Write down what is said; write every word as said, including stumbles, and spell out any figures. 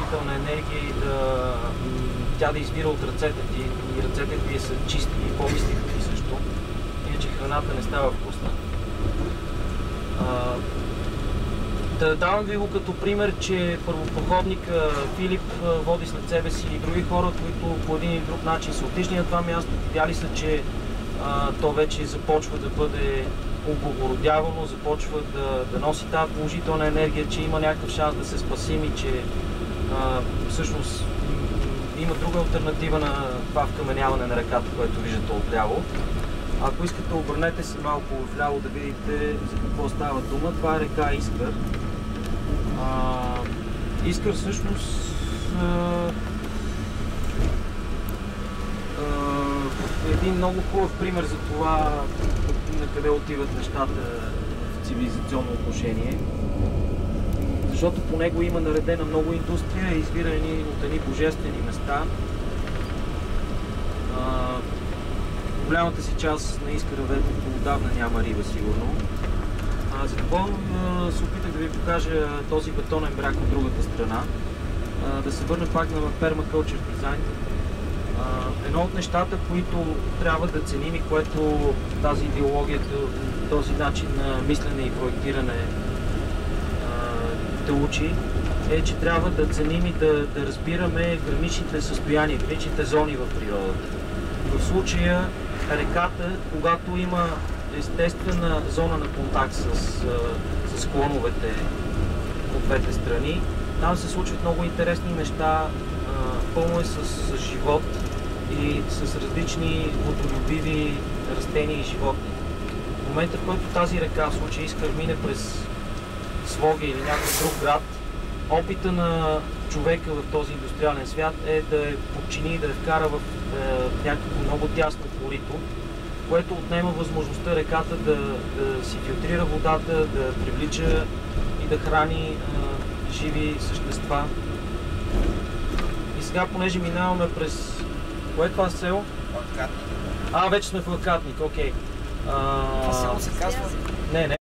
положителна енергия и да, тя да извира от ръцете ти и ръцете ти са чисти и помислите ти също, иначе храната не става вкусна. А, да давам ви го като пример, че първопроходник Филип води след себе си и други хора, които по един или друг начин са отишли на това място, видяли са, че а, то вече започва да бъде облагородявано, започва да, да носи тази положителна енергия, че има някакъв шанс да се спасим и че а, всъщност има друга алтернатива на това вкаменяване на реката, което виждате отляво. Ако искате, обърнете се малко вляво да видите за какво става дума. Това е река Искър. А, Искър всъщност а, а, е един много хубав пример за това на къде отиват нещата в цивилизационно отношение. Защото по него има наредена много индустрия, извирани от едни божествени места. А, голямата си част на Искъра отдавна няма риба, сигурно. А, за какво се опитах да ви покажа този бетонен бряг от другата страна. А, да се върна пак на Permaculture Design. А, едно от нещата, които трябва да ценим и което тази идеология, този начин на мислене и проектиране да учи, е, че трябва да ценим и да, да разбираме граничните състояния, граничните зони в природата. В случая реката, когато има естествена зона на контакт с, с склоновете от двете страни, там се случват много интересни неща, пълно е с, с живот и с различни водолюбиви растения и животни. В момента, в който тази река, в случая Искър, мине през Своге или някой друг град, опита на човека в този индустриален свят е да я подчини и да я вкара в е, някакво много тясно корито, което отнема възможността реката да, да си филтрира водата, да привлича и да храни е, живи същества. И сега, понеже минаваме през... Кое е това село? Лакатник. А, вече сме в Лакатник, окей. Това село се казва? Не, не.